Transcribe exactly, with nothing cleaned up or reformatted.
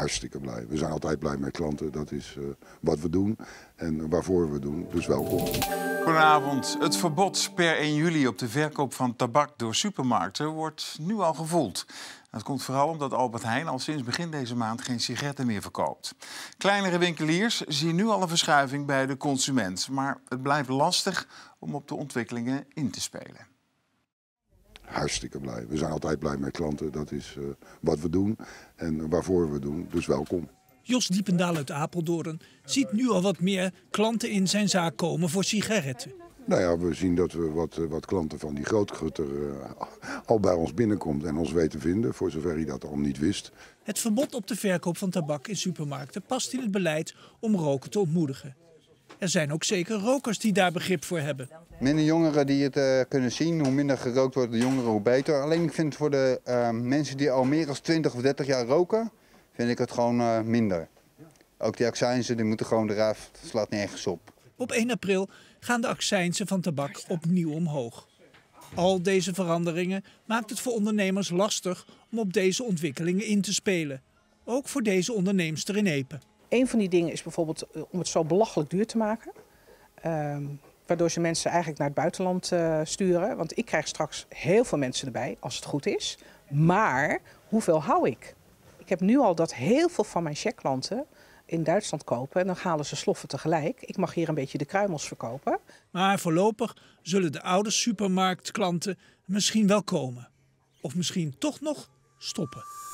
Hartstikke blij. We zijn altijd blij met klanten. Dat is uh, wat we doen en waarvoor we doen. Dus welkom. Goedenavond. Het verbod per één juli op de verkoop van tabak door supermarkten wordt nu al gevoeld. Dat komt vooral omdat Albert Heijn al sinds begin deze maand geen sigaretten meer verkoopt. Kleinere winkeliers zien nu al een verschuiving bij de consument. Maar het blijft lastig om op de ontwikkelingen in te spelen. Hartstikke blij. We zijn altijd blij met klanten. Dat is uh, wat we doen en waarvoor we doen. Dus welkom. Jos Diependaal uit Apeldoorn ziet nu al wat meer klanten in zijn zaak komen voor sigaretten. Nou ja, we zien dat we wat, wat klanten van die grootgutter uh, al bij ons binnenkomt en ons weten vinden, voor zover hij dat al niet wist. Het verbod op de verkoop van tabak in supermarkten past in het beleid om roken te ontmoedigen. Er zijn ook zeker rokers die daar begrip voor hebben. Minder jongeren die het uh, kunnen zien, hoe minder gerookt wordt de jongeren, hoe beter. Alleen ik vind het voor de uh, mensen die al meer dan twintig of dertig jaar roken, vind ik het gewoon uh, minder. Ook die accijnzen die moeten gewoon eraf, het slaat nergens op. Op één april gaan de accijnzen van tabak opnieuw omhoog. Al deze veranderingen maakt het voor ondernemers lastig om op deze ontwikkelingen in te spelen. Ook voor deze onderneemster in Epe. Een van die dingen is bijvoorbeeld om het zo belachelijk duur te maken. Uh, waardoor ze mensen eigenlijk naar het buitenland uh, sturen. Want ik krijg straks heel veel mensen erbij, als het goed is. Maar hoeveel hou ik? Ik heb nu al dat heel veel van mijn checkklanten in Duitsland kopen. En dan halen ze sloffen tegelijk. Ik mag hier een beetje de kruimels verkopen. Maar voorlopig zullen de oude supermarktklanten misschien wel komen. Of misschien toch nog stoppen.